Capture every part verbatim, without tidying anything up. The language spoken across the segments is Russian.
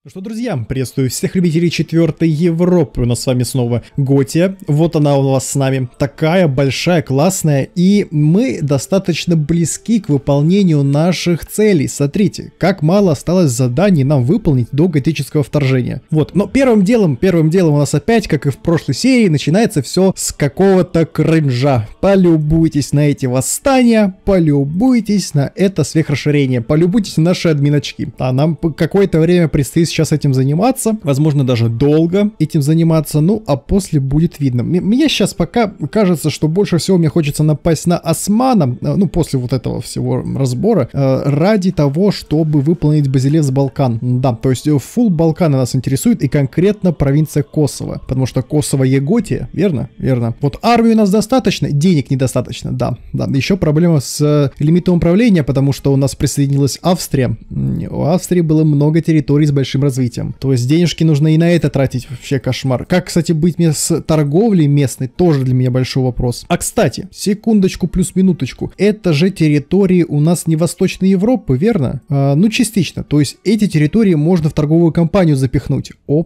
Ну что, друзья, приветствую всех любителей четвертой Европы. У нас с вами снова Готия. Вот она у вас с нами. Такая большая, классная. И мы достаточно близки к выполнению наших целей. Смотрите, как мало осталось заданий нам выполнить до готического вторжения. Вот, но первым делом, первым делом у нас опять, как и в прошлой серии, начинается все с какого-то кринжа. Полюбуйтесь на эти восстания, полюбуйтесь на это сверхрасширение, полюбуйтесь на наши админочки. А нам какое-то время предстоит сейчас этим заниматься, возможно, даже долго этим заниматься, ну, а после будет видно. Мне сейчас пока кажется, что больше всего мне хочется напасть на Османа, ну, после вот этого всего разбора, ради того, чтобы выполнить Базилевс-Балкан. Да, то есть фулл Балканы нас интересует, и конкретно провинция Косово, потому что Косово и Готия, верно? Верно. Вот армии у нас достаточно, денег недостаточно, да. Да, еще проблема с лимитом управления, потому что у нас присоединилась Австрия. У Австрии было много территорий с большим развитием. То есть денежки нужно и на это тратить, вообще кошмар. Как, кстати, быть мне с торговлей местной, тоже для меня большой вопрос. А, кстати, секундочку плюс минуточку. Это же территории у нас не Восточной Европы, верно? А, ну, частично. То есть эти территории можно в торговую компанию запихнуть.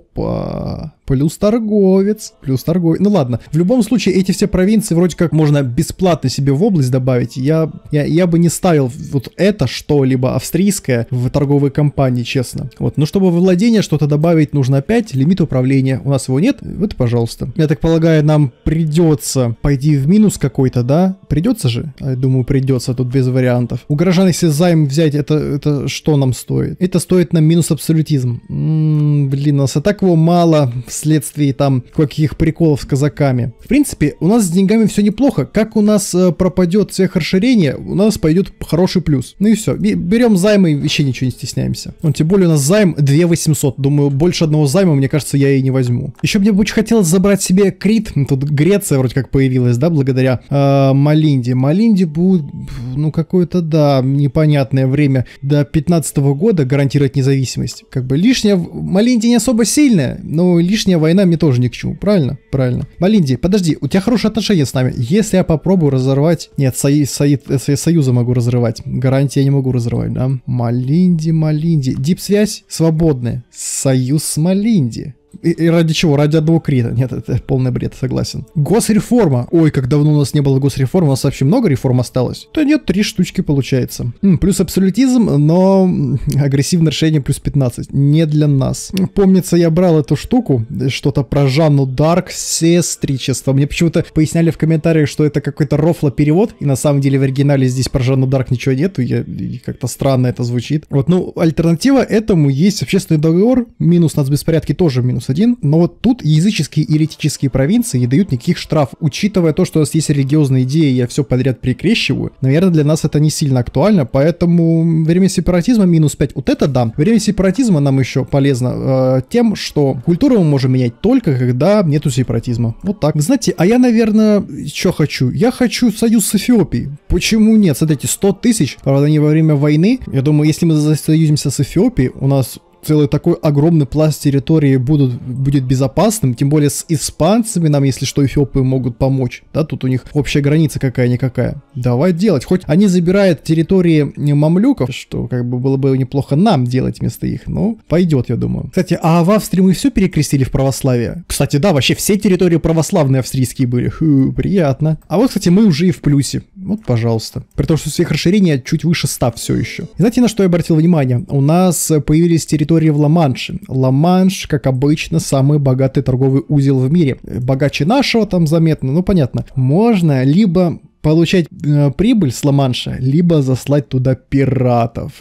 Опа! Плюс торговец, плюс торговец. Ну ладно, в любом случае эти все провинции вроде как можно бесплатно себе в область добавить. Я, я, я бы не ставил вот это что-либо австрийское в торговые компании, честно. Вот, но чтобы во владение что-то добавить, нужно опять лимит управления. У нас его нет? Вот, пожалуйста. Я так полагаю, нам придется пойти в минус какой-то, да? Придется же? Я думаю, придется, тут без вариантов. У горожан, если займ взять, это, это что нам стоит? Это стоит нам минус абсолютизм. М-м, блин, у нас и так его мало вследствие там каких приколов с казаками. В принципе, у нас с деньгами все неплохо. Как у нас э, пропадет сверхрасширение, у нас пойдет хороший плюс. Ну и все. Берем займы и вообще ничего не стесняемся. Ну, тем более у нас займ две тысячи восемьсот. Думаю, больше одного займа, мне кажется, я и не возьму. Еще мне бы очень хотелось забрать себе Крит. Тут Греция вроде как появилась, да, благодаря э, Малинде. Малинде будет, ну, какое-то, да, непонятное время до пятнадцатого года гарантировать независимость. Как бы лишняя... Малинде не особо сильная, но лишняя война мне тоже ни к чему, правильно? Правильно. Малинди, подожди, у тебя хорошие отношения с нами. Если я попробую разорвать... Нет, союз, союз, союза могу разрывать. Гарантии я не могу разрывать, да? Малинди, Малинди. Дип-связь свободная. Союз с Малинди. И, и ради чего? Ради одного Крита. Нет, это полный бред, согласен. Госреформа. Ой, как давно у нас не было госреформы. У нас вообще много реформ осталось. Да нет, три штучки получается. М, плюс абсолютизм, но агрессивное решение плюс пятнадцать. Не для нас. Помнится, я брал эту штуку. Что-то про Жанну Дарк, сестричество. Мне почему-то поясняли в комментариях, что это какой-то рофло-перевод. И на самом деле в оригинале здесь про Жанну Дарк ничего нету. Я, как-то странно это звучит. Вот, ну, альтернатива этому есть общественный договор. Минус нацбеспорядки тоже минус один, но вот тут языческие и еретические провинции не дают никаких штрафов. Учитывая то, что у нас есть религиозные идеи, я все подряд перекрещиваю, наверное, для нас это не сильно актуально, поэтому время сепаратизма минус пять. Вот это да. Время сепаратизма нам еще полезно э, тем, что культуру мы можем менять только когда нету сепаратизма. Вот так. Знаете, а я, наверное, что хочу? Я хочу союз с Эфиопией. Почему нет? Смотрите, сто тысяч, правда, не во время войны. Я думаю, если мы союзимся с Эфиопией, у нас целый такой огромный пласт территории будут, будет безопасным, тем более с испанцами нам, если что, эфиопы могут помочь, да, тут у них общая граница какая-никакая. Давай делать, хоть они забирают территории мамлюков, что как бы было бы неплохо нам делать вместо их, ну, пойдет, я думаю. Кстати, а в Австрии мы все перекрестили в православие? Кстати, да, вообще все территории православные австрийские были, Фу, приятно. А вот, кстати, мы уже и в плюсе, вот, пожалуйста. При том, что всех расширения чуть выше ста все еще. И знаете, на что я обратил внимание? У нас появились территории в Ла-Манше. Ла-Манш, как обычно, самый богатый торговый узел в мире. Богаче нашего там заметно, ну понятно. Можно либо получать э, прибыль с Ла-Манша, либо заслать туда пиратов.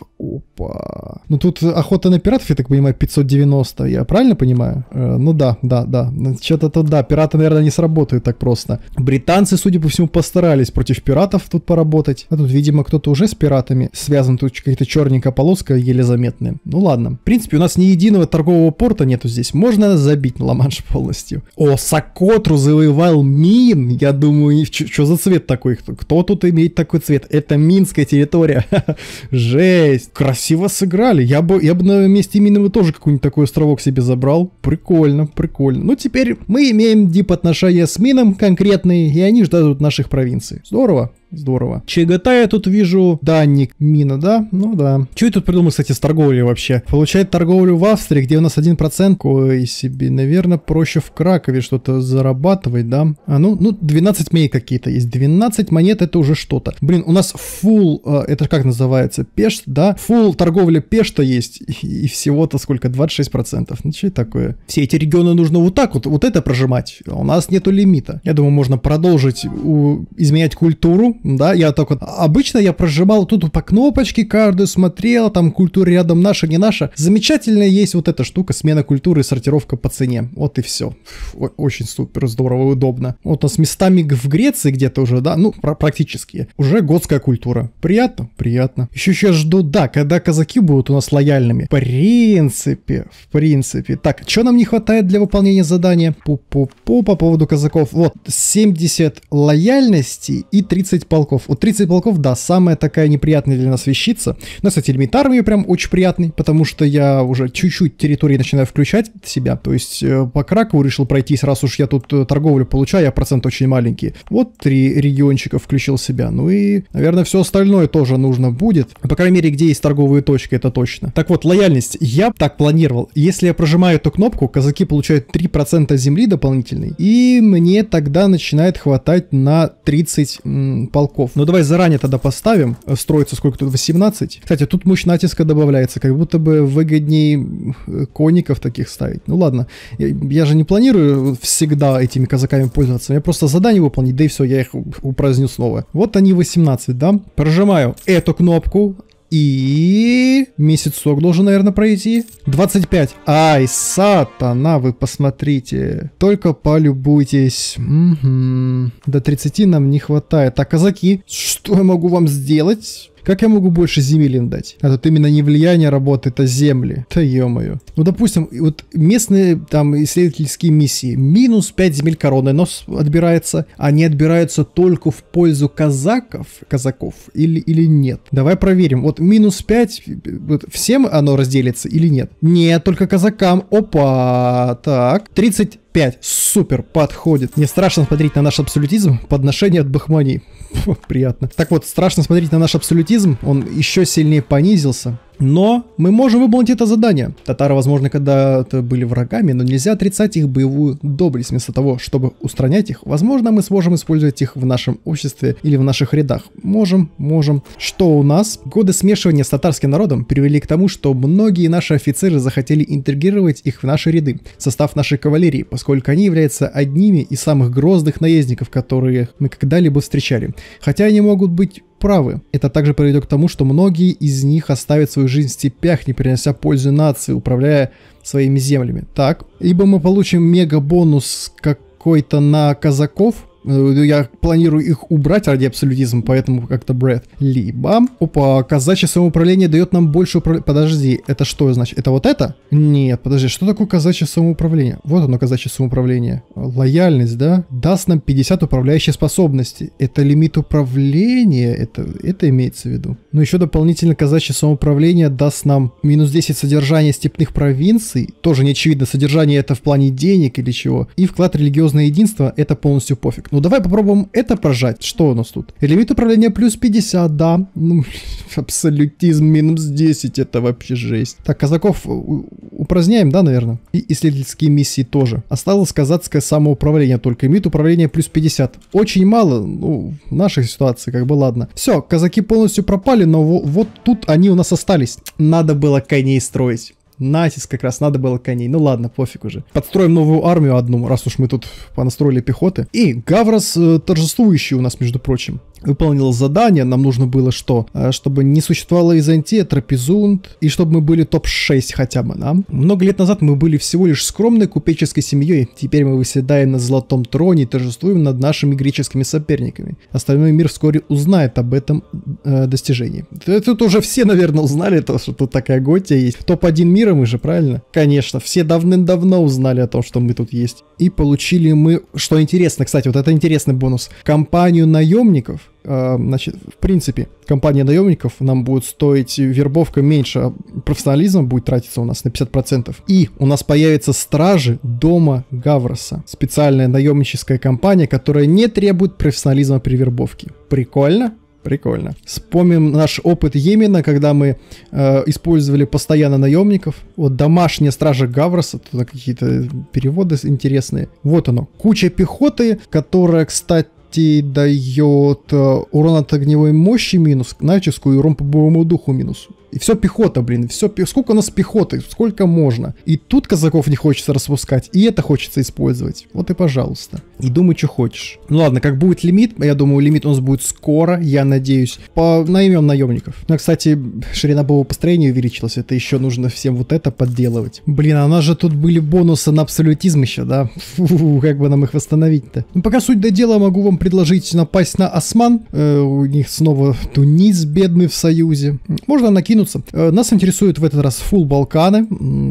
Опа. Ну тут охота на пиратов, я так понимаю, пятьсот девяносто, я правильно понимаю? Э, ну да, да, да. Что-то тут, да, пираты, наверное, не сработают так просто. Британцы, судя по всему, постарались против пиратов тут поработать. А тут, видимо, кто-то уже с пиратами связан, тут какая-то черненькая полоска, еле заметная. Ну ладно. В принципе, у нас ни единого торгового порта нету здесь. Можно забить на Ла-Манш полностью. О, Сокотру завоевал Мин. Я думаю, что за цвет такой? Кто тут имеет такой цвет? Это минская территория. Жесть. Красиво сыграли. Я бы, я бы на месте Минова тоже какой-нибудь такой островок себе забрал. Прикольно, прикольно. Ну, теперь мы имеем дип отношения с Мином конкретные, и они ждут наших провинций. Здорово. Здорово. Чаготай я тут вижу. Данник, мина, да? Ну да. Что я тут придумал, кстати, с торговлей вообще? Получает торговлю в Австрии, где у нас один процент. Ой, себе, наверное, проще в Кракове что-то зарабатывать, да? А ну, ну, двенадцать монет какие-то есть. двенадцать монет это уже что-то. Блин, у нас full, э, это как называется? Пешт, да? Full торговля Пешта есть. И, и всего-то сколько? двадцать шесть процентов. Ну, что это такое? Все эти регионы нужно вот так вот, вот это прожимать. У нас нету лимита. Я думаю, можно продолжить у, изменять культуру, да? Я только... Обычно я прожимал тут по кнопочке каждую, смотрел, там культура рядом наша, не наша. Замечательная есть вот эта штука, смена культуры и сортировка по цене. Вот и все. Очень супер здорово, удобно. Вот у нас местами в Греции где-то уже, да, ну, практически, уже готская культура. Приятно? Приятно. Еще сейчас жду, да, когда казаки будут у нас лояльными. В принципе, в принципе. Так, что нам не хватает для выполнения задания? Пу-пу-пу, по поводу казаков. Вот, семьдесят лояльности и тридцать полков. Вот тридцать полков, да, самая такая неприятная для нас вещица. Но, кстати, элементар мне прям очень приятный, потому что я уже чуть-чуть территории начинаю включать в себя. То есть э, по Кракову решил пройтись, раз уж я тут э, торговлю получаю, а процент очень маленький. Вот три региончика включил себя. Ну и, наверное, все остальное тоже нужно будет. По крайней мере, где есть торговые точки, это точно. Так вот, лояльность. Я так планировал. Если я прожимаю эту кнопку, казаки получают три процента земли дополнительной, и мне тогда начинает хватать на тридцать м, полков. Ну давай заранее тогда поставим. Строится сколько тут? восемнадцать. Кстати, тут мощь натиска добавляется. Как будто бы выгоднее конников таких ставить. Ну ладно. Я, я же не планирую всегда этими казаками пользоваться. Я просто задание выполнить, да и все, я их упраздню снова. Вот они восемнадцать, да? Прожимаю эту кнопку. И месяцок должен, наверное, пройти. двадцать пять. Ай, сатана, вы посмотрите. Только полюбуйтесь. Угу. До тридцати нам не хватает. А казаки, что я могу вам сделать? Как я могу больше земель им дать? А тут именно не влияние работает, а земли. Да ё-моё. Ну, допустим, вот местные там исследовательские миссии. Минус пять земель короны, но отбирается. Они отбираются только в пользу казаков, казаков или, или нет? Давай проверим. Вот минус пять, вот всем оно разделится или нет? Нет, только казакам. Опа, так. тридцать пять. Супер, подходит. Мне страшно смотреть на наш абсолютизм. Подношение от Бахмани. Приятно. Так вот, страшно смотреть на наш абсолютизм. Он еще сильнее понизился. Но мы можем выполнить это задание. Татары, возможно, когда-то были врагами, но нельзя отрицать их боевую доблесть. Вместо того, чтобы устранять их, возможно, мы сможем использовать их в нашем обществе или в наших рядах. Можем, можем. Что у нас? Годы смешивания с татарским народом привели к тому, что многие наши офицеры захотели интегрировать их в наши ряды, в состав нашей кавалерии, поскольку они являются одними из самых грозных наездников, которые мы когда-либо встречали. Хотя они могут быть правы. Это также приведет к тому, что многие из них оставят свою жизнь в степях, не принося пользу нации, управляя своими землями. Так, либо мы получим мега-бонус какой-то на казаков. Я планирую их убрать ради абсолютизма, поэтому как-то бред. Либо, опа, казачье самоуправление дает нам больше управления. Подожди, это что значит? Это вот это? Нет, подожди, что такое казачье самоуправление? Вот оно, казачье самоуправление. Лояльность, да? Даст нам пятьдесят управляющей способности. Это лимит управления, это, это имеется в виду. Но еще дополнительно казачье самоуправление даст нам минус десять содержания степных провинций. Тоже не очевидно, содержание это в плане денег или чего. И вклад религиозное единство, это полностью пофиг. Ну давай попробуем это прожать. Что у нас тут? Лимит управления плюс пятьдесят, да. Ну, абсолютизм минус десять, это вообще жесть. Так, казаков упраздняем, да, наверное? И исследовательские миссии тоже. Осталось казацкое самоуправление, только лимит управления плюс пятьдесят. Очень мало, ну, в нашей ситуации, как бы, ладно. Все, казаки полностью пропали, но вот тут они у нас остались. Надо было коней строить. Натиск как раз, надо было коней. Ну ладно, пофиг уже. Подстроим новую армию одну, раз уж мы тут понастроили пехоты. И Гаврос э, торжествующий у нас, между прочим, выполнил задание. Нам нужно было что? Чтобы не существовала Византия, Трапезунд, и чтобы мы были топ шесть хотя бы, да? Много лет назад мы были всего лишь скромной купеческой семьей. Теперь мы выседаем на золотом троне и торжествуем над нашими греческими соперниками. Остальной мир вскоре узнает об этом э, достижении. Тут уже все, наверное, узнали, то, что тут такая Готия есть. топ один мира мы же, правильно? Конечно, все давным-давно узнали о том, что мы тут есть. И получили мы, что интересно, кстати, вот это интересный бонус, компанию наемников э, значит, в принципе, компания наемников нам будет стоить вербовка меньше, а профессионализм будет тратиться у нас на пятьдесят процентов. И у нас появится стражи дома Гавроса. Специальная наемническая компания, которая не требует профессионализма при вербовке. Прикольно? Прикольно. Вспомним наш опыт Йемена, когда мы э, использовали постоянно наемников. Вот домашняя стража Гавроса, тут какие-то переводы интересные. Вот оно. Куча пехоты, которая, кстати, дает э, урон от огневой мощи минус, натиску и урон по боевому духу минус. И все пехота, блин, все, сколько у нас пехоты, сколько можно. И тут казаков не хочется распускать, и это хочется использовать. Вот и пожалуйста. И думай, что хочешь. Ну ладно, как будет лимит, я думаю, лимит у нас будет скоро, я надеюсь. По наймем наемников. Ну, кстати, ширина боевого построения увеличилась, это еще нужно всем вот это подделывать. Блин, а у нас же тут были бонусы на абсолютизм еще, да? Фу, как бы нам их восстановить-то? Ну, пока суть до дела, могу вам предложить напасть на осман. Э, у них снова Тунис бедный в союзе. Можно накинуть. Нас интересует в этот раз фулл Балканы.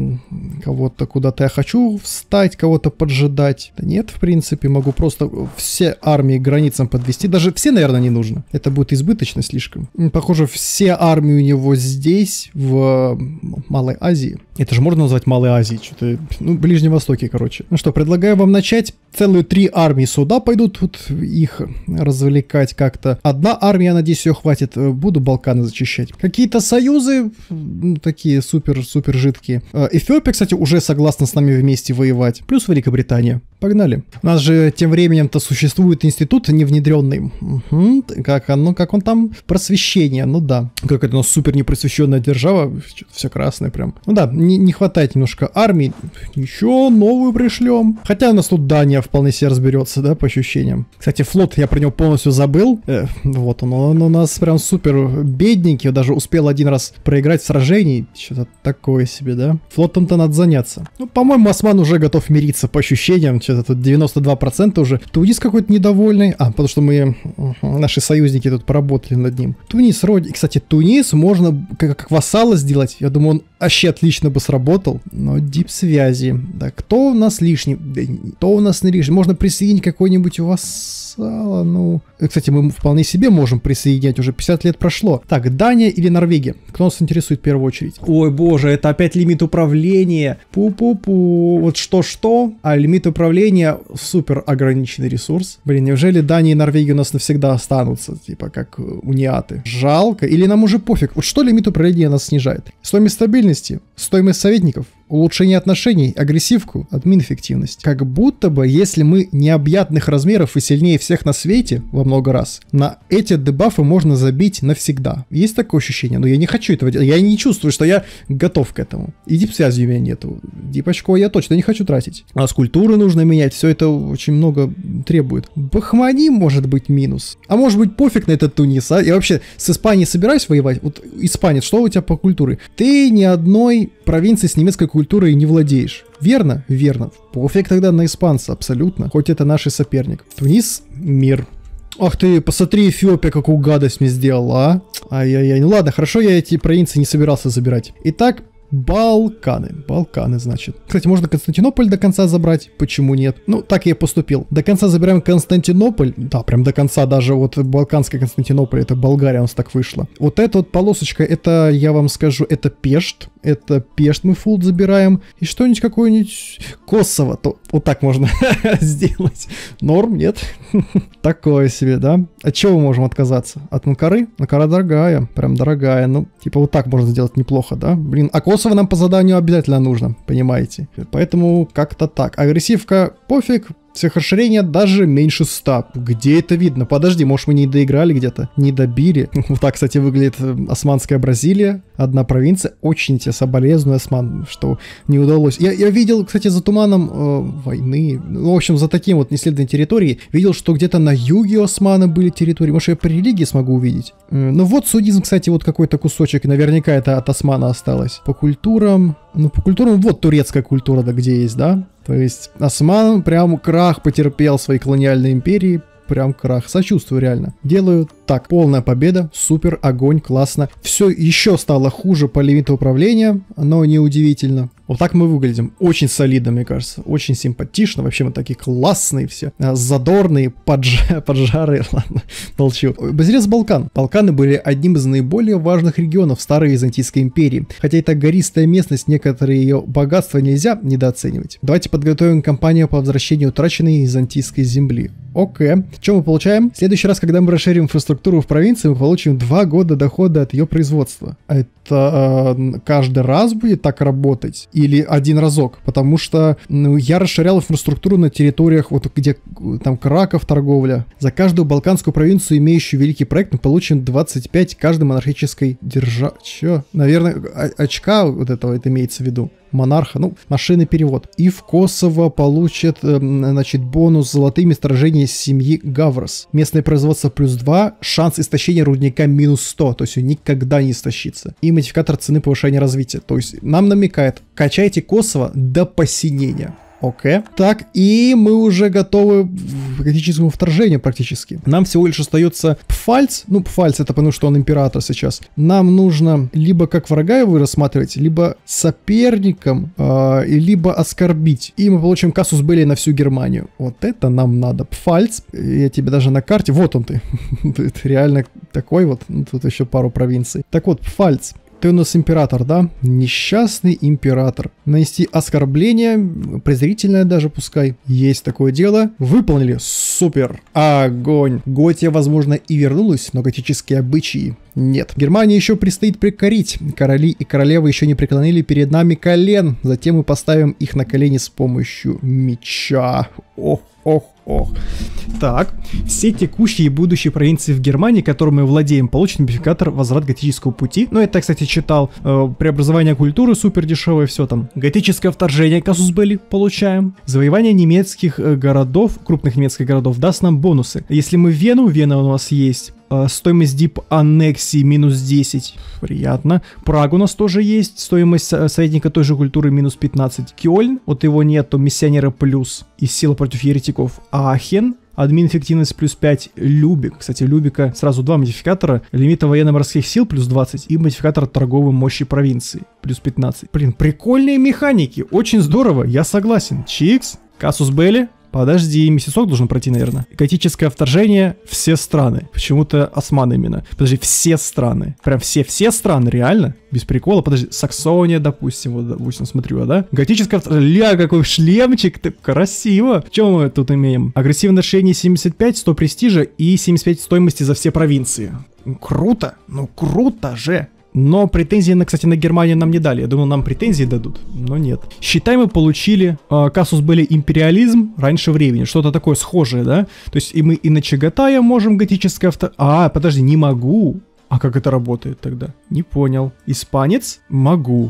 Кого-то куда-то я хочу встать, кого-то поджидать. Да нет, в принципе, могу просто все армии к границам подвести. Даже все, наверное, не нужно. Это будет избыточно слишком. Похоже, все армии у него здесь, в Малой Азии. Это же можно назвать Малой Азией. Что-то, ну, Ближнем Востоке, короче. Ну что, предлагаю вам начать. Целые три армии сюда пойдут, вот их развлекать как-то. Одна армия, надеюсь, ее хватит. Буду Балканы зачищать. Какие-то союзы, ну, такие супер-супер жидкие. Эфиопия, кстати, уже согласна с нами вместе воевать. Плюс Великобритания. Погнали. У нас же тем временем-то существует институт невнедренный. Угу. Как, оно, как он там? Просвещение. Ну да. Как это у нас супер непросвещенная держава. Все красное прям. Ну да, не, не хватает немножко армии. Еще новую пришлем. Хотя у нас тут Дания вполне себе разберется, да, по ощущениям. Кстати, флот, я про него полностью забыл. Э, вот он, он у нас прям супер бедненький. Даже успел один раз проиграть в сражении. Что-то такое себе, да? Флотом-то надо заняться. Ну, по-моему, осман уже готов мириться по ощущениям. Что-то тут девяносто два процента уже. Тунис какой-то недовольный. А, потому что мы, наши союзники тут поработали над ним. Тунис вроде... Кстати, Тунис можно как, как вассала сделать. Я думаю, он вообще отлично бы сработал. Но дип-связи. Да, кто у нас лишний? Да, кто у нас не лишний? Можно присоединить какой-нибудь у вас... Ну, кстати, мы вполне себе можем присоединять, уже пятьдесят лет прошло. Так, Дания или Норвегия? Кто нас интересует в первую очередь? Ой, боже, это опять лимит управления. Пу-пу-пу. Вот что-что, а лимит управления супер ограниченный ресурс. Блин, неужели Дания и Норвегия у нас навсегда останутся, типа как униаты? Жалко. Или нам уже пофиг? Вот что лимит управления нас снижает? Стоимость стабильности, стоимость советников, улучшение отношений, агрессивку, админ-эффективность. Как будто бы, если мы необъятных размеров и сильнее всех на свете во много раз, на эти дебафы можно забить навсегда. Есть такое ощущение? Но я не хочу этого делать. Я не чувствую, что я готов к этому. И дип-связи у меня нету. Дип-очко я точно не хочу тратить. А с культуры нужно менять. Все это очень много требует. Бахмани может быть минус. А может быть пофиг на этот Тунис, а? Я вообще с Испанией собираюсь воевать? Вот испанец, что у тебя по культуре? Ты ни одной провинции с немецкой культурой не владеешь. Верно? Верно. Пофиг тогда на испанца, абсолютно. Хоть это наш соперник. Тунис — мир. Ах ты, посмотри, Эфиопия какую гадость мне сделала, а? Ай-яй-яй. Ну ладно, хорошо, я эти провинции не собирался забирать. Итак, Балканы. Балканы, значит. Кстати, можно Константинополь до конца забрать. Почему нет? Ну, так я и поступил. До конца забираем Константинополь. Да, прям до конца. Даже вот Балканский Константинополь, это Болгария, у нас так вышло. Вот эта вот полосочка, это, я вам скажу, это Пешт. Это Пешт мы фулл забираем. И что-нибудь какое-нибудь Косово. То, вот так можно сделать. Норм, нет? Такое себе, да? От чего мы можем отказаться? От Анкары? Анкара дорогая. Прям дорогая. Ну, типа вот так можно сделать неплохо, да? Блин, а Косово нам по заданию обязательно нужно, понимаете? Поэтому как-то так. Агрессивка пофиг. Всех расширения даже меньше ста. Где это видно? Подожди, может мы не доиграли где-то? Не добили? Вот так, кстати, выглядит Османская Бразилия. Одна провинция. Очень тебе соболезную, Осман, что не удалось. Я, я видел, кстати, за туманом э, войны. Ну, в общем, за таким вот неисследованной территорией. Видел, что где-то на юге Османа были территории. Может, я по религии смогу увидеть? Э, ну вот судизм, кстати, вот какой-то кусочек. Наверняка это от Османа осталось. По культурам... Ну, по культурам, вот турецкая культура, да, где есть, да? То есть Осман прям крах потерпел своей колониальной империи, прям крах. Сочувствую, реально. Делаю так. Полная победа, супер, огонь, классно. Все еще стало хуже по лимиту управления, но неудивительно. Вот так мы выглядим. Очень солидно, мне кажется. Очень симпатично. Вообще мы такие классные все. Задорные, подж... поджарые. Ладно, молчу. Базилевс Балкан. Балканы были одним из наиболее важных регионов Старой Византийской империи. Хотя это гористая местность, некоторые ее богатства нельзя недооценивать. Давайте подготовим кампанию по возвращению утраченной византийской земли. Окей. Что мы получаем? В следующий раз, когда мы расширим инфраструктуру в провинции, мы получим два года дохода от ее производства. Это э, каждый раз будет так работать? Или один разок? Потому что ну, я расширял инфраструктуру на территориях, вот где там Краков, торговля. За каждую балканскую провинцию, имеющую великий проект, мы получим двадцать пять каждой монархической державы. Че? Наверное, очка вот этого это имеется в виду. Монарха, ну, машинный перевод. И в Косово получат, э, значит, бонус золотые месторождения семьи Гаврос. Местное производство плюс два, шанс истощения рудника минус сто, то есть он никогда не истощится. И модификатор цены повышения развития, то есть нам намекает, качайте Косово до посинения. Окей. Так, и мы уже готовы к критическому вторжению практически. Нам всего лишь остается Пфальц. Ну, Пфальц это потому, что он император сейчас. Нам нужно либо как врага его рассматривать, либо соперником, э, либо оскорбить. И мы получим Кассус Белли на всю Германию. Вот это нам надо. Пфальц. Я тебе даже на карте. Вот он ты. Ты реально такой вот. Тут еще пару провинций. Так вот, Пфальц. Ты у нас император, да? Несчастный император. Нанести оскорбление, презрительное даже пускай. Есть такое дело. Выполнили. Супер. Огонь. Готия, возможно, и вернулась, но готические обычаи нет. Германии еще предстоит прикорить. Короли и королевы еще не преклонили перед нами колен. Затем мы поставим их на колени с помощью меча. Ох, ох, ох. Так, все текущие и будущие провинции в Германии, которыми мы владеем, получат модификатор возврат готического пути. Ну, это, кстати, читал. Э, преобразование культуры супер дешевое, все там. Готическое вторжение Кассус Белли получаем. Завоевание немецких э, городов, крупных немецких городов, даст нам бонусы. Если мы Вену, Вена у нас есть. Стоимость дип аннексии минус десять. Приятно. Праг у нас тоже есть. Стоимость советника той же культуры минус пятнадцать. Кёльн, вот его нету. Миссионера плюс. И сила против еретиков. Ахен. Админ эффективность плюс пять. Любик. Кстати, Любика сразу два модификатора. Лимита военно-морских сил плюс двадцать. И модификатор торговой мощи провинции плюс пятнадцать. Блин, прикольные механики. Очень здорово. Я согласен. Чикс. Кассус Белли. Подожди, месяцок должен пройти, наверное. Готическое вторжение, все страны. Почему-то османы именно. Подожди, все страны. Прям все-все страны, реально? Без прикола. Подожди, Саксония, допустим, вот, допустим, смотрю, а, да? Готическое вторжение. Ля, какой шлемчик, так красиво. Что мы тут имеем? Агрессивное решение семьдесят пять, сто престижа и семьдесят пять стоимости за все провинции. Круто, ну круто же. Но претензии, на, кстати, на Германию нам не дали. Я думал, нам претензии дадут, но нет. Считай, мы получили э, Кассус Белли империализм раньше времени. Что-то такое схожее, да? То есть и мы и на Чагатая можем готическое авто... А, подожди, не могу. А как это работает тогда? Не понял. Испанец? Могу.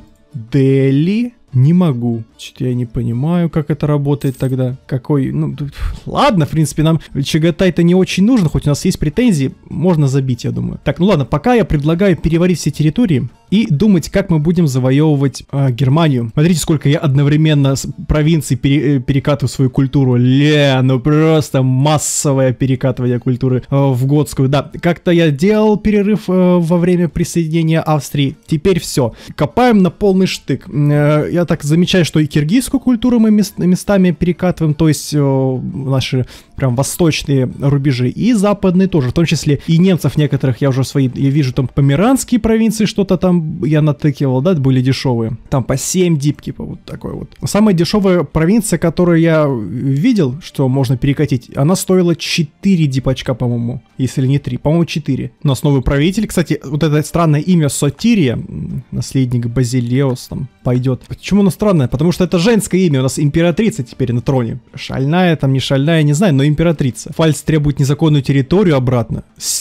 Дели? Не могу. Что-то я не понимаю, как это работает тогда. Какой, ну, ладно, в принципе, нам Чагатай-то не очень нужен, хоть у нас есть претензии, можно забить, я думаю. Так, ну ладно, пока я предлагаю переварить все территории и думать, как мы будем завоевывать э, Германию. Смотрите, сколько я одновременно с провинций пере, э, перекатываю свою культуру. Ля, ну просто массовое перекатывание культуры э, в готскую. Да, как-то я делал перерыв э, во время присоединения Австрии. Теперь все. Копаем на полный штык. Э, я так замечаю, что и киргизскую культуру мы мест, местами перекатываем, то есть э, наши прям восточные рубежи, и западные тоже, в том числе и немцев некоторых, я уже свои, я вижу там померанские провинции, что-то там я натыкивал, да, были дешевые, там по семь дип, типа вот такой вот. Самая дешевая провинция, которую я видел, что можно перекатить, она стоила четыре дипачка, по-моему, если не три, по-моему четыре. У нас новый правитель, кстати, вот это странное имя Сотирия, наследник Базилеус там пойдет. Почему оно странное? Потому что это женское имя, у нас императрица теперь на троне. Шальная там, не шальная, не знаю, но императрица. Фальц требует незаконную территорию обратно.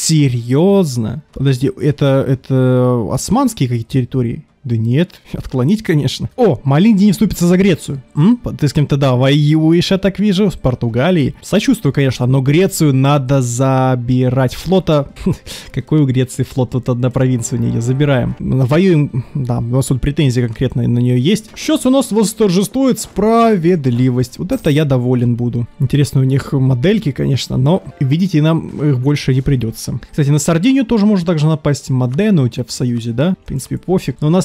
Серьезно? Подожди, это, это османские какие-то территории? Да нет, отклонить, конечно. О, Малинди не вступится за Грецию. М? Ты с кем-то, да, воюешь, я так вижу, с Португалией. Сочувствую, конечно, но Грецию надо забирать. Флота... Какой у Греции флот? Вот одна провинция у нее. Забираем. Воюем... Да, у нас тут претензии конкретно на нее есть. Сейчас у нас восторжествует справедливость. Вот это я доволен буду. Интересно, у них модельки, конечно, но видите, нам их больше не придется. Кстати, на Сардинию тоже можно также напасть. Модены у тебя в союзе, да? В принципе, пофиг. Но у нас не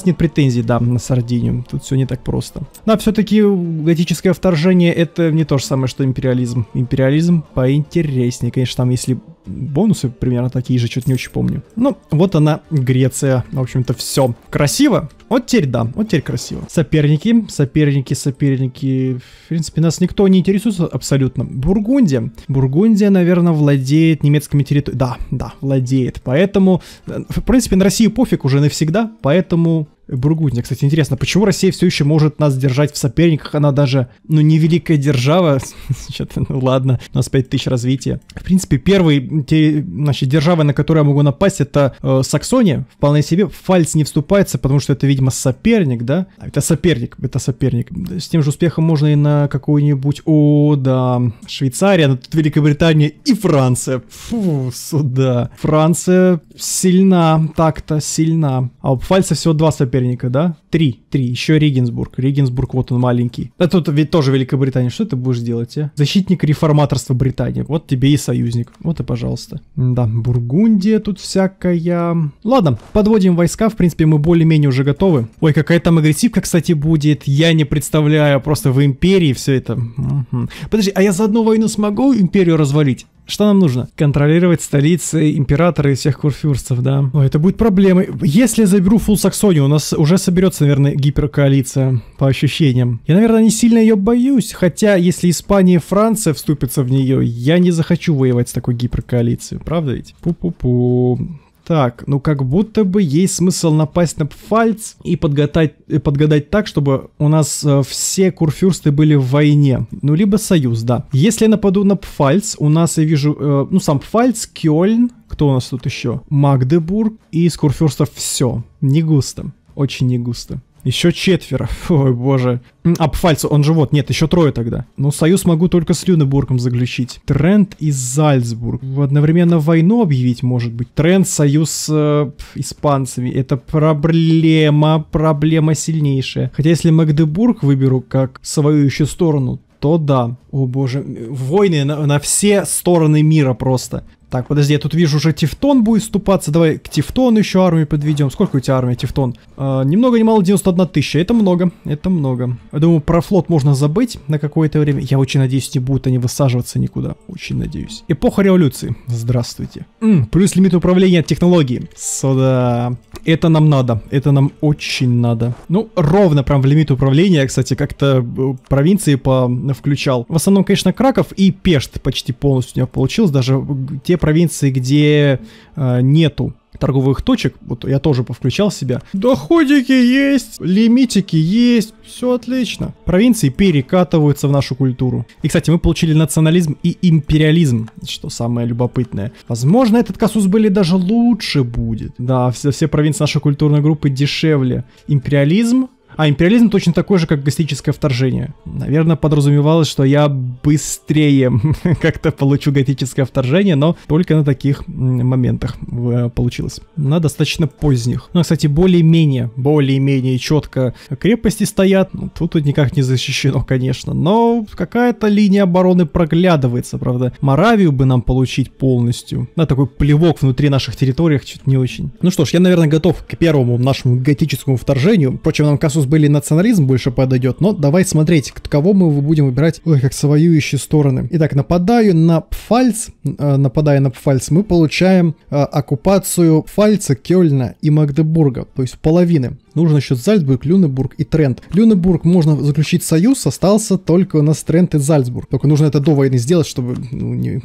нет претензий, да, на Сардинию. Тут все не так просто. Но все-таки готическое вторжение это не то же самое, что империализм. Империализм поинтереснее. Конечно, там если бонусы примерно такие же, что-то не очень помню. Ну, вот она, Греция. В общем-то, все. Красиво? Вот теперь да, вот теперь красиво. Соперники, соперники, соперники. В принципе, нас никто не интересует абсолютно. Бургундия. Бургундия, наверное, владеет немецкими территориями. Да, да, владеет. Поэтому, в принципе, на Россию пофиг уже навсегда. Поэтому... Бургундия. Кстати, интересно, почему Россия все еще может нас держать в соперниках? Она даже, ну, не великая держава. Что-то, ну, ладно, у нас пять тысяч развития. В принципе, первый, те, значит, держава, на которую я могу напасть, это э, Саксония. Вполне себе. Пфальц не вступается, потому что это, видимо, соперник, да? А это соперник, это соперник. С тем же успехом можно и на какую-нибудь, о, да, Швейцария, но тут Великобритания и Франция. Фу, сюда. Франция сильна, так-то сильна. А у Пфальца всего два соперника. Да? Три, три. Еще Регенсбург. Регенсбург, вот он маленький. А тут ведь тоже Великобритания. Что ты будешь делать, а? Защитник реформаторства Британии. Вот тебе и союзник. Вот и пожалуйста. Да, Бургундия тут всякая. Ладно, подводим войска. В принципе, мы более-менее уже готовы. Ой, какая там агрессивка, кстати, будет. Я не представляю. Просто в империи все это. Угу. Подожди, а я за одну войну смогу империю развалить? Что нам нужно? Контролировать столицы императора и всех курфюрстов, да. Ой, это будет проблемой. Если я заберу фулл Саксонию, у нас уже соберется, наверное, гиперкоалиция, по ощущениям. Я, наверное, не сильно ее боюсь, хотя, если Испания и Франция вступятся в нее, я не захочу воевать с такой гиперкоалицией, правда ведь? Пу-пу-пу. Так, ну как будто бы есть смысл напасть на Пфальц и подгадать, подгадать так, чтобы у нас э, все курфюрсты были в войне. Ну, либо союз, да. Если я нападу на Пфальц, у нас я вижу, э, ну, сам Пфальц, Кёльн, кто у нас тут еще? Магдебург, и из курфюрстов все. Не густо, очень не густо. Еще четверо. Ой, боже. А Пфальц, он же вот. Нет, еще трое тогда. Ну, союз могу только с Люнебургом заключить. Трент и Зальцбург. Одновременно войну объявить, может быть. Трент, союз с э, испанцами. Это проблема. Проблема сильнейшая. Хотя, если Магдебург выберу как свою еще сторону, то да. О, боже. Войны на, на все стороны мира просто. Так, подожди, я тут вижу, уже Тевтон будет вступаться. Давай к Тевтону еще армию подведем. Сколько у тебя армия, Тевтон? А, ни много ни мало, девяносто одна тысяча. Это много, это много. Я думаю, про флот можно забыть на какое-то время. Я очень надеюсь, не будут они высаживаться никуда. Очень надеюсь. Эпоха революции. Здравствуйте. М, плюс лимит управления от технологии. Сюда. Это нам надо. Это нам очень надо. Ну, ровно прям в лимит управления, кстати, как-то провинции по включал. В основном, конечно, Краков и Пешт почти полностью у него получилось. Даже те провинции, где э, нету торговых точек, вот я тоже повключал себя. Доходики есть, лимитики есть, все отлично. Провинции перекатываются в нашу культуру. И, кстати, мы получили национализм и империализм, что самое любопытное. Возможно, этот казус были даже лучше будет. Да, все, все провинции нашей культурной группы дешевле. Империализм. А империализм точно такой же, как готическое вторжение. Наверное, подразумевалось, что я быстрее как-то получу готическое вторжение, но только на таких моментах получилось. На достаточно поздних. Ну, кстати, более-менее, более-менее четко крепости стоят. Ну, тут, тут никак не защищено, конечно, но какая-то линия обороны проглядывается, правда. Моравию бы нам получить полностью. На такой плевок внутри наших территорий, чуть не очень. Ну что ж, я, наверное, готов к первому нашему готическому вторжению. Впрочем, нам казус были национализм больше подойдет, но давай смотреть, кого мы будем выбирать, ой, как совоюющие стороны. Итак, нападаю на Пфальц, э, нападая на Пфальц, мы получаем э, оккупацию Пфальца, Кёльна и Магдебурга, то есть половины. Нужно еще Зальцбург, Люнебург и Трент. Люнебург можно заключить союз, остался только у нас Трент и Зальцбург. Только нужно это до войны сделать, чтобы ну, не,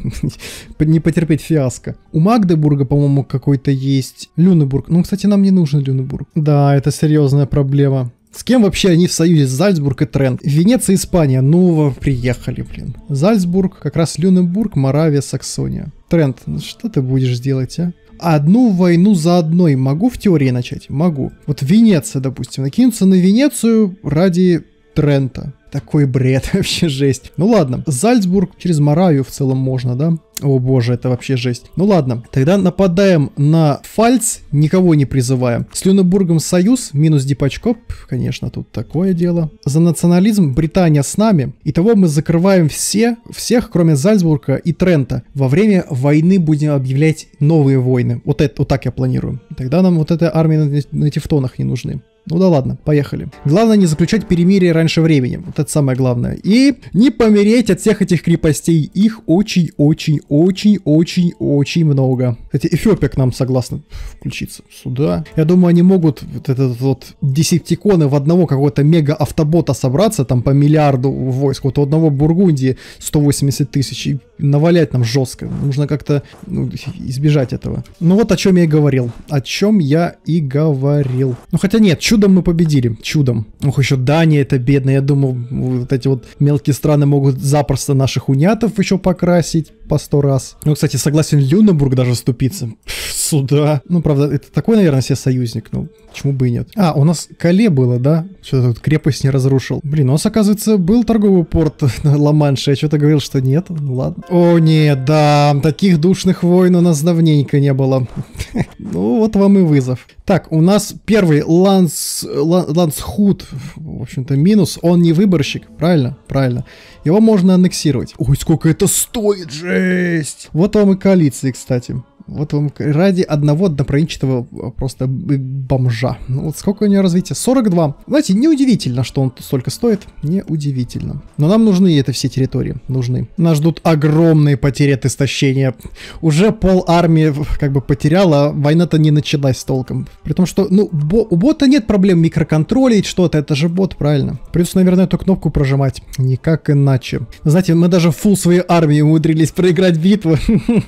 не потерпеть фиаско. У Магдебурга, по-моему, какой-то есть Люнебург. Ну, кстати, нам не нужен Люнебург. Да, это серьезная проблема. С кем вообще они в союзе? Зальцбург и Трент. Венеция, Испания. Ну, приехали, блин. Зальцбург, как раз Люнебург, Моравия, Саксония. Трент, ну что ты будешь делать, а? Одну войну за одной могу в теории начать? Могу. Вот Венеция, допустим. Накинуться на Венецию ради Трента. Такой бред, вообще жесть. Ну ладно, Зальцбург через Моравию в целом можно, да? О боже, это вообще жесть. Ну ладно, тогда нападаем на Пфальц, никого не призывая. С Люнебургом союз, минус Дипачкоп, конечно, тут такое дело. За национализм Британия с нами. Итого мы закрываем все, всех, кроме Зальцбурга и Трента. Во время войны будем объявлять новые войны. Вот, это, вот так я планирую. Тогда нам вот эта армия на, на тефтонах не нужны. Ну да ладно, поехали. Главное не заключать перемирие раньше времени. Вот это самое главное. И не помереть от всех этих крепостей. Их очень-очень-очень-очень-очень много. Кстати, Эфиопия к нам согласна включиться сюда. Я думаю, они могут вот этот вот десептиконы в одного какого-то мега-автобота собраться, там по миллиарду войск. Вот у одного Бургундии сто восемьдесят тысяч. И навалять нам жестко. Нужно как-то ну, избежать этого. Ну вот о чем я и говорил. О чем я и говорил. Ну хотя нет, чудом мы победили. Чудом. Ох, еще Дания это бедная. Я думал, вот эти вот мелкие страны могут запросто наших унятов еще покрасить по сто раз. Ну, кстати, согласен Люнебург даже вступиться. Сюда. Ну, правда, это такой, наверное, себе союзник. Ну, почему бы и нет. А, у нас Кале было, да? Что-то тут крепость не разрушил. Блин, у нас, оказывается, был торговый порт на Ла-Манше. Я что-то говорил, что нет. Ну, ладно. О, нет, да. Таких душных войн у нас давненько не было. Ну, вот вам и вызов. Так, у нас первый Ланс... Лансхут, в общем-то, минус. Он не выборщик. Правильно? Правильно. Его можно аннексировать. Ой, сколько это стоит, жесть! Вот вам и коалиции, кстати. Вот вам ради одного однопровинчатого просто бомжа. Ну вот сколько у него развития? сорок два. Знаете, неудивительно, что он столько стоит. Неудивительно. Но нам нужны это все территории. Нужны. Нас ждут огромные потери от истощения. Уже пол армии как бы потеряла, а война-то не началась толком. При том, что ну, бо у бота нет проблем микроконтролить что-то. Это же бот, правильно? Придется, наверное, эту кнопку прожимать. Никак иначе. Знаете, мы даже фулл своей армии умудрились проиграть битву.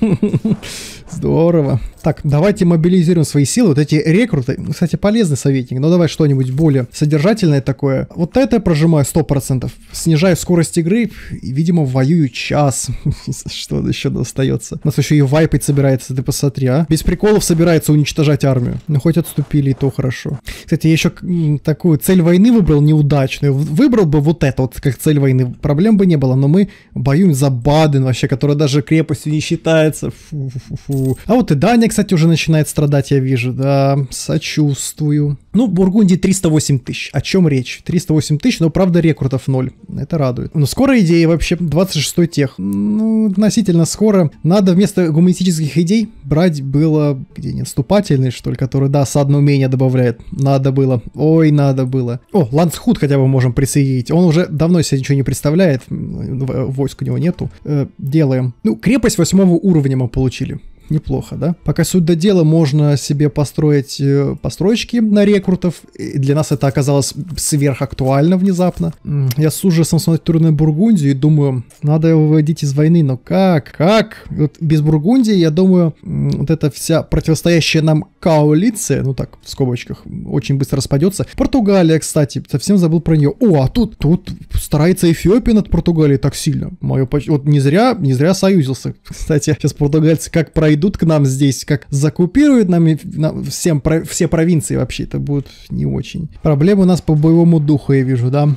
Здорово. Так, давайте мобилизируем свои силы. Вот эти рекруты, кстати, полезный советник, но давай что-нибудь более содержательное такое. Вот это я прожимаю сто процентов. Снижаю скорость игры и, видимо, воюю час. Что еще остается? У нас еще и вайпать собирается, ты посмотри, а. Без приколов собирается уничтожать армию. Ну, хоть отступили, и то хорошо. Кстати, я еще такую цель войны выбрал неудачную. Выбрал бы вот это вот как цель войны. Проблем бы не было, но мы воюем за Баден вообще, которая даже крепостью не считается. Фу-фу-фу. А вот и Дания, кстати, уже начинает страдать, я вижу, да, сочувствую. Ну, Бургундии триста восемь тысяч, о чем речь? триста восемь тысяч, но правда рекрутов ноль, это радует. Но скоро идеи вообще, двадцать шестой тех, ну, относительно скоро. Надо вместо гуманистических идей брать было, где не наступательные, что ли, которые, да, осадное умение добавляет. Надо было, ой, надо было. О, Лансхут хотя бы можем присоединить, он уже давно себе ничего не представляет, войск у него нету. Э, делаем. Ну, крепость восьмого уровня мы получили. Неплохо, да? Пока суть до дела, можно себе построить э, постройки на рекрутов. И для нас это оказалось сверхактуально внезапно. Я с ужасом смотрю на Бургундию и думаю, надо его выводить из войны, но как? Как? Вот без Бургундии, я думаю, вот эта вся противостоящая нам коалиция, ну так, в скобочках, очень быстро распадется. Португалия, кстати, совсем забыл про нее. О, а тут, тут старается Эфиопия над Португалией так сильно. Мое, вот не зря, не зря союзился. Кстати, сейчас португальцы как пройдут идут к нам здесь, как закупируют нам, нам всем, про, все провинции вообще, это будет не очень. Проблемы у нас по боевому духу, я вижу, да?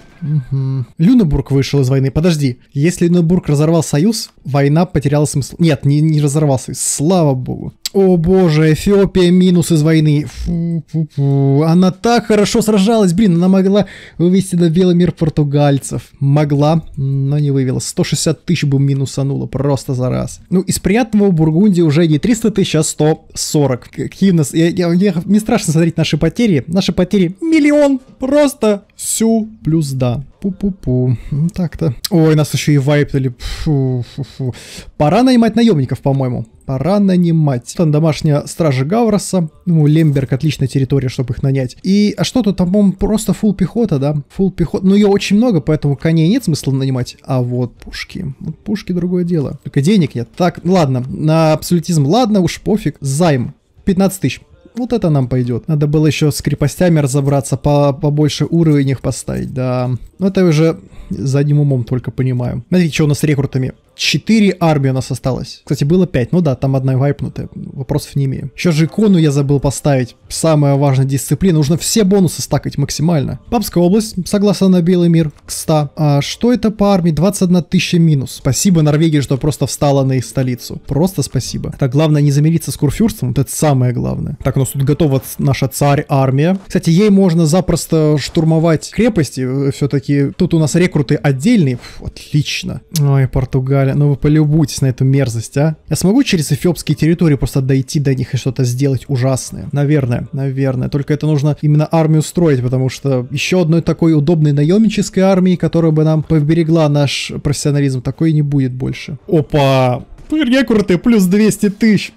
Угу. Люнебург вышел из войны. Подожди, если Люнебург разорвал союз, война потеряла смысл. Нет, не, не разорвал союз, слава богу. О боже, Эфиопия минус из войны. Фу-фу-фу. Она так хорошо сражалась, блин, она могла вывести на белый мир португальцев. Могла, но не вывела. сто шестьдесят тысяч бы минусануло просто за раз. Ну, из приятного в Бургундии уже не триста тысяч, а сто сорок. Какие у нас... Я, я, я, мне страшно смотреть наши потери. Наши потери миллион. Просто всю плюс да. Пу-пу-пу. Ну так-то. Ой, нас еще и вайпнули. Фу-фу-фу. Пора нанимать наемников, по-моему. Пора нанимать. Там домашняя стража Гавроса. Ну, Лемберг, отличная территория, чтобы их нанять. И, а что тут, там, по-моему, просто фулл пехота, да? Фулл пехота. Ну, ее очень много, поэтому коней нет смысла нанимать. А вот пушки. Вот пушки другое дело. Только денег нет. Так, ладно. На абсолютизм, ладно, уж пофиг. Займ. пятнадцать тысяч. Вот это нам пойдет. Надо было еще с крепостями разобраться, по побольше уровень их поставить, да. Но это уже задним умом только понимаю. Смотрите, что у нас с рекрутами. четыре армии у нас осталось. Кстати, было пять. Ну да, там одна вайпнутая. Вопросов не имею. Еще же икону я забыл поставить. Самая важная дисциплина. Нужно все бонусы стакать максимально. Папская область, согласно на белый мир, к ста. А что это по армии? двадцать одна тысяча минус. Спасибо Норвегии, что просто встала на их столицу. Просто спасибо. Так, главное не замириться с Курфюрстом. Вот это самое главное. Так, у нас тут готова наша царь-армия. Кстати, ей можно запросто штурмовать крепости. Все-таки тут у нас рекруты отдельные. Фу, отлично. Ой, Португалия. Ну вы полюбуйтесь на эту мерзость, а. Я смогу через эфиопские территории просто дойти до них и что-то сделать ужасное? Наверное, наверное. Только это нужно именно армию строить, потому что еще одной такой удобной наемнической армии, которая бы нам поберегла наш профессионализм, такой не будет больше. Опа! Рекруты плюс двести тысяч.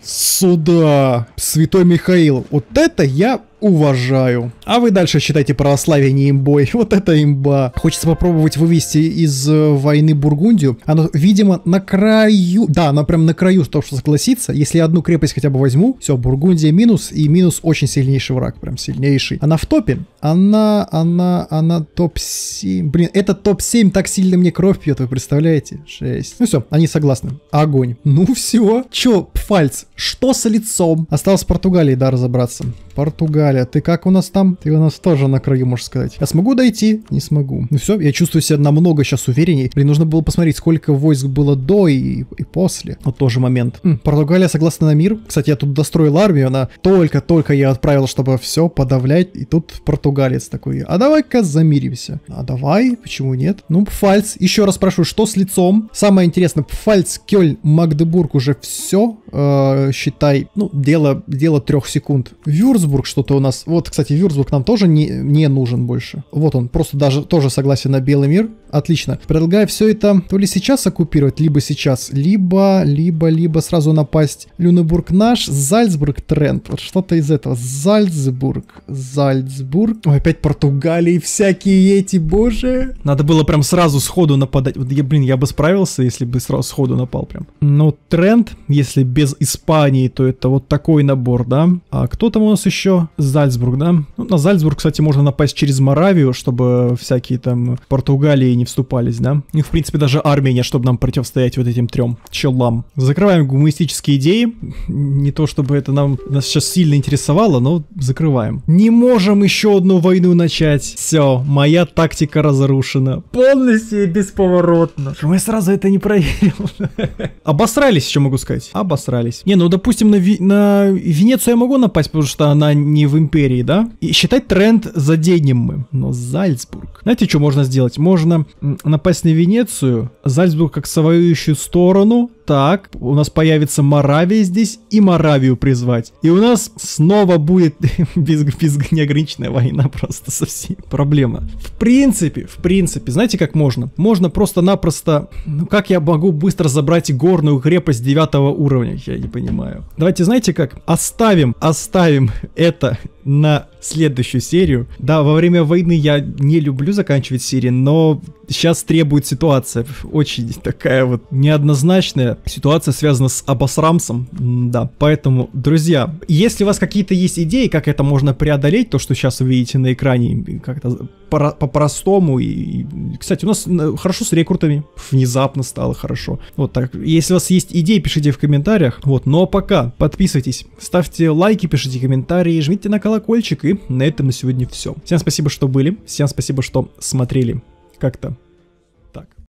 Сюда. Святой Михаил. Вот это я уважаю. А вы дальше считайте православие не имбой. Вот это имба. Хочется попробовать вывести из э, войны Бургундию. Оно, видимо, на краю. Да, она прям на краю, чтобы согласиться. Если я одну крепость хотя бы возьму, все, Бургундия минус. И минус очень сильнейший враг. Прям сильнейший. Она в топе. Она, она, она топ семь. Блин, это топ семь так сильно мне кровь пьет, вы представляете? Жесть. Ну все, они согласны. Огонь. Ну все. Че, Пфальц, что с лицом? Осталось с Португалией, да, разобраться. Португалия, ты как у нас там? Ты у нас тоже на краю, можно сказать. Я смогу дойти? Не смогу. Ну все, я чувствую себя намного сейчас уверенней. Блин, нужно было посмотреть, сколько войск было до и, и после. Вот тоже момент. М, Португалия согласна на мир. Кстати, я тут достроил армию, она только-только я отправил, чтобы все подавлять. И тут португалец такой, а давай-ка замиримся. А давай, почему нет? Ну, Пфальц, еще раз прошу, что с лицом? Самое интересное, Пфальц, Кёльн, Магдебург уже все, э, считай, ну, дело, дело трех секунд. Вюрцбург что-то у нас, вот, кстати, Вюрцбург нам тоже не, не нужен больше. Вот он, просто даже тоже согласен на белый мир. Отлично. Предлагаю все это то ли сейчас оккупировать, либо сейчас, либо, либо, либо сразу напасть. Люнебург наш, Зальцбург, Трент. Вот что-то из этого. Зальцбург, Зальцбург. Ой, опять Португалии, всякие эти, боже. Надо было прям сразу сходу нападать. Вот я, блин, я бы справился, если бы сразу сходу напал прям. Ну, Трент, если без Испании, то это вот такой набор, да? А кто там у нас еще? Зальцбург, да? Ну, на Зальцбург, кстати, можно напасть через Моравию, чтобы всякие там Португалии не вступались, да? И, в принципе, даже армия нет, чтобы нам противостоять вот этим трем челам. Закрываем гуманистические идеи. Не то, чтобы это нам нас сейчас сильно интересовало, но закрываем. Не можем еще одну войну начать. Все, моя тактика разрушена. Полностью и бесповоротно. Что я сразу это не проверил. Обосрались, что могу сказать? Обосрались. Не, ну, допустим, на, Ви на Венецию я могу напасть, потому что она не в империи, да? И считать тренд заденем мы. Но Зальцбург. Знаете, что можно сделать? Можно напасть на Венецию, Зальцбург как совоюющую сторону. Так, у нас появится Моравия здесь, и Моравию призвать. И у нас снова будет без, без неограниченная война, просто совсем проблема. В принципе, в принципе, знаете, как можно? Можно просто-напросто, ну как я могу быстро забрать горную крепость девятого уровня, я не понимаю. Давайте, знаете как? Оставим, оставим это на следующую серию. Да, во время войны я не люблю заканчивать серии, но сейчас требует ситуация. Очень такая вот неоднозначная ситуация, связана с обосрамсом. Да, поэтому, друзья, если у вас какие-то есть идеи, как это можно преодолеть, то, что сейчас вы видите на экране, как-то по-простому. И, и, кстати, у нас хорошо с рекрутами. Внезапно стало хорошо. Вот так. Если у вас есть идеи, пишите в комментариях. Вот, ну а пока подписывайтесь, ставьте лайки, пишите комментарии, жмите на колокольчик. И на этом на сегодня все. Всем спасибо, что были. Всем спасибо, что смотрели. Как-то